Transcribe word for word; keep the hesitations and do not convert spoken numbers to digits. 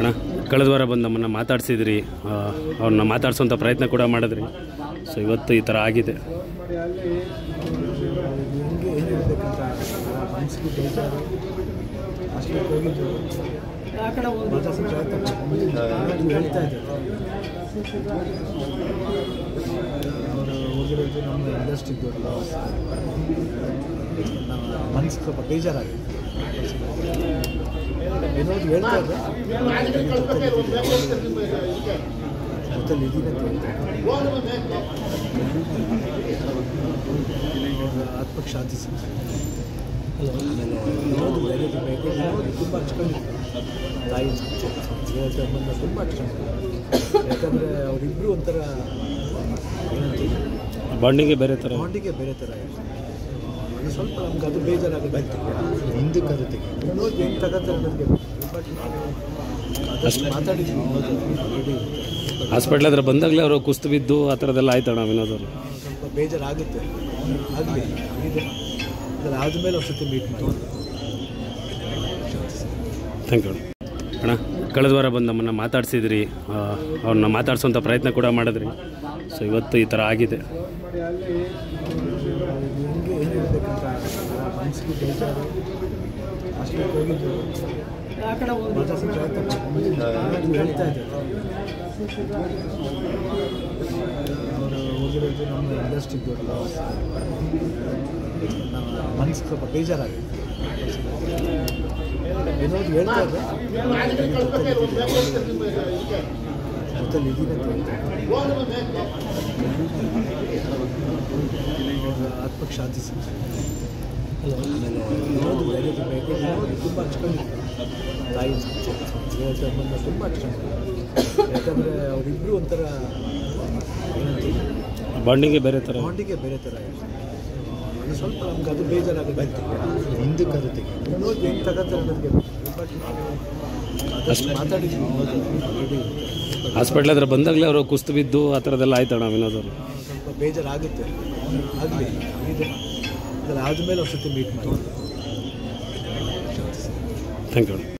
ಅಣ್ಣ, ಕಳೆದ ವಾರ ಬಂದು ನಮ್ಮನ್ನು ಮಾತಾಡಿಸಿದ್ರಿ, ಅವ್ರನ್ನ ಮಾತಾಡಿಸೋಂಥ ಪ್ರಯತ್ನ ಕೂಡ ಮಾಡಿದ್ರಿ. ಸೊ ಇವತ್ತು ಈ ಥರ ಆಗಿದೆ. ಹೋಗಿರೋದು ನಮ್ಮ ಇಂಡಸ್ಟ್ರಿಗೆ ಮನಸ್ಸು ಸ್ವಲ್ಪ ಬೇಜಾರಾಗಿದೆ. ಏನೋದು ಹೇಳ್ತಾ ಇದ್ದೆ ಜೊತೆಲಿ ಇದೀನಿ ಅಂತ ಹೇಳ್ತಾರೆ. ಆತ್ಮಕ್ಕೆ ಶಾಂತಿ ಸಿಗ್ತದೆ. ಆಮೇಲೆ ಇನ್ನೊಂದು ಧೈರ್ಯದ ಬೇಕು. ತುಂಬ ಹಚ್ಕೊಂಡಿದ್ದೆ ತಾಯಿ ಬಂದ ತುಂಬ ಹಚ್ಕೊಂಡಿದ್ದೆ. ಯಾಕಂದರೆ ಅವರಿಬ್ಬರು ಒಂಥರ ಬಾಂಡಿಗೆ ಬೇರೆ ಥರ ಬಾಂಡಿಗೆ ಬೇರೆ ಥರ ಇದೆ. ಅದು ಸ್ವಲ್ಪ ನಮ್ಗೆ ಅದು ಬೇಜಾರಾಗುತ್ತೆ. ಹಿಂದಕ್ಕೆ ಅದು ತೆಗೆ ಇನ್ನೊಂದು ಹೆಂಗೆ ತಗೋತಾರೆ ನನಗೆ ಅಷ್ಟು ಮಾತಾಡಿದ್ವಿ. ಹಾಸ್ಪಿಟ್ಲ್ ಹತ್ರ ಬಂದಾಗಲೇ ಅವರು ಕುಸ್ತು ಬಿದ್ದು ಆ ಥರದ್ದೆಲ್ಲ ಆಯ್ತಣ್ಣ ವಿನೋದ್ ಅವರು. ಸ್ವಲ್ಪ ಬೇಜಾರಾಗುತ್ತೆ. ಆಗಲಿ ಆಗಿದೆ. ಅದರ ಆದಮೇಲೆ ಒಂದು ಸತಿ ಮೀಟ್ ಮಾಡಿ. ಥ್ಯಾಂಕ್ ಯು ಅಣ್ಣ. ಕಳೆದ ವಾರ ಬಂದು ನಮ್ಮನ್ನು ಮಾತಾಡಿಸಿದ್ರಿ, ಅವ್ರನ್ನ ಮಾತಾಡಿಸೋಂಥ ಪ್ರಯತ್ನ ಕೂಡ ಮಾಡಿದ್ರಿ. ಸೊ ಇವತ್ತು ಈ ಥರ ಆಗಿದೆ. ಹೆಂಗೆ ಏನು ಹೇಳ್ಬೇಕಂತ ಮನಸ್ಸಿಗೆ ಬೇಜಾರು. ಅಷ್ಟೇ ಹೋಗಿದ್ದು ಮಾತಾಡ್ಸೋ ಪ್ರಯತ್ನ ಹೇಳ್ತಾ ಇದ್ದಾರೆ. ಅವರು ಹೋಗಿರೋದು ನಮ್ಮ ಇಂಡಸ್ಟ್ರಿಗೆ ಮನಸ್ಸು ಸ್ವಲ್ಪ ಬೇಜಾರಾಗಿದೆ. ಏನೋದು ಹೇಳ್ತಾ ಇದ್ದೆ ಜೊತೆಲಿ ಇದೀನಿ ಅಂತ ಹೇಳ್ತಾರೆ. ಆತ್ಮಕ್ಕೆ ಶಾಂತಿ ಸಿಗ್ತದೆ. ಆಮೇಲೆ ಇನ್ನೊಂದು ಧೈರ್ಯದ ಬೇಕು. ಇನ್ನೊಂದು ತುಂಬ ಹಚ್ಕೊಂಡಿದ್ದೆ ತಾಯಿ ಬಂದ ತುಂಬ ಹಚ್ಕೊಂಡಿದ್ದೆ. ಯಾಕಂದರೆ ಅವರಿಬ್ಬರು ಒಂಥರ ಬಾಂಡಿಗೆ ಬೇರೆ ಥರ ಬಾಂಡಿಗೆ ಬೇರೆ ಥರ ಇದೆ. ಅದು ಸ್ವಲ್ಪ ನಮ್ಗೆ ಅದು ಬೇಜಾರಾಗುತ್ತೆ. ಹಿಂದಕ್ಕೆ ಅದು ತೆಗೆ ಇನ್ನೊಂದು ಹೆಂಗೆ ತಗೋತಾರೆ ನನಗೆ ಅಷ್ಟು ಮಾತಾಡಿದ್ವಿ. ಹಾಸ್ಪಿಟ್ಲ್ ಹತ್ರ ಬಂದಾಗಲೇ ಅವರು ಕುಸ್ತು ಬಿದ್ದು ಆ ಥರದ್ದೆಲ್ಲ ಆಯ್ತಣ್ಣ ವಿನೋದ್ ಅವರು. ಸ್ವಲ್ಪ ಬೇಜಾರಾಗುತ್ತೆ. ಆಗಲಿ ಆಗಿದೆ. ಅದರ ಆದಮೇಲೆ ಒಂದು ಸತಿ ಮೀಟ್ ಮಾಡಿ. Thank you.